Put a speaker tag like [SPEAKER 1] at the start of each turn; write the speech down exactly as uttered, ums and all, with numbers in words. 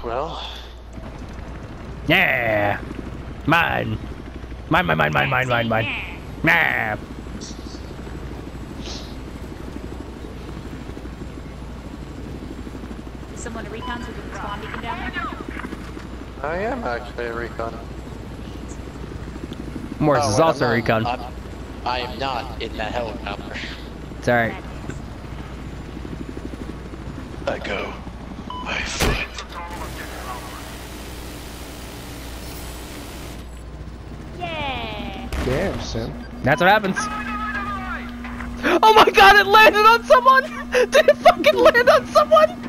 [SPEAKER 1] well.
[SPEAKER 2] Yeah. Mine. Mine, mine, mine, mine, mine, mine, mine. Nah.
[SPEAKER 3] Is someone a recon so we can spawn beacon down there?
[SPEAKER 1] I am actually a recon.
[SPEAKER 2] Morris
[SPEAKER 1] oh,
[SPEAKER 2] is
[SPEAKER 1] wait,
[SPEAKER 2] also a
[SPEAKER 1] I'm
[SPEAKER 2] recon.
[SPEAKER 1] not, I'm, I am not in that helicopter.
[SPEAKER 2] It's alright.
[SPEAKER 1] I go by foot.
[SPEAKER 3] Yeah.
[SPEAKER 4] Damn, Sim.
[SPEAKER 2] That's what happens. Oh my god, it landed on someone! Did it fucking land on someone?